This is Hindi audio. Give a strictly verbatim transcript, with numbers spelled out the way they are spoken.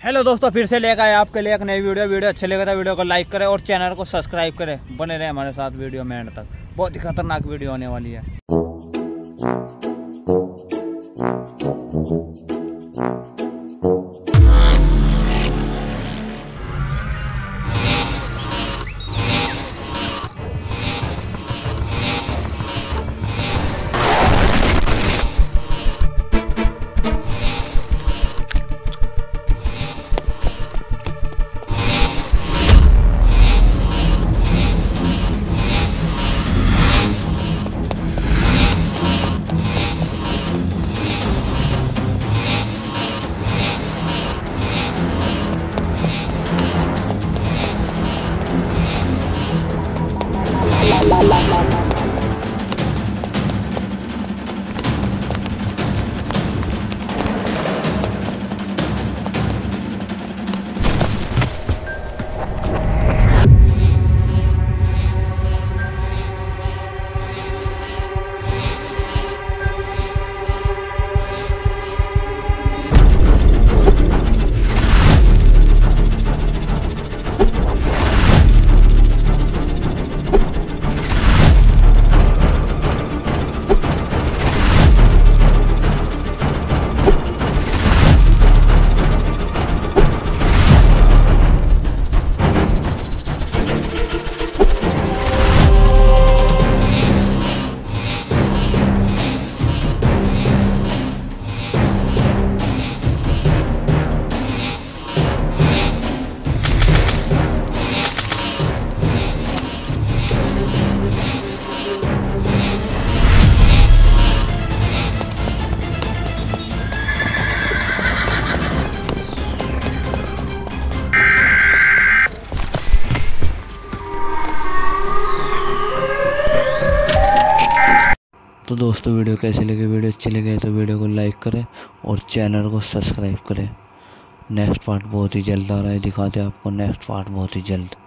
हेलो दोस्तों, फिर से लेकर आए आपके लिए एक नई वीडियो। वीडियो अच्छे लगे तो वीडियो को लाइक करें और चैनल को सब्सक्राइब करें। बने रहे हमारे साथ वीडियो में एंड तक, बहुत ही खतरनाक वीडियो होने वाली है। तो दोस्तों वीडियो कैसी लगी? वीडियो अच्छी लगे तो वीडियो को लाइक करें और चैनल को सब्सक्राइब करें। नेक्स्ट पार्ट बहुत ही जल्द आ रहा है, दिखाते हैं आपको नेक्स्ट पार्ट बहुत ही जल्द।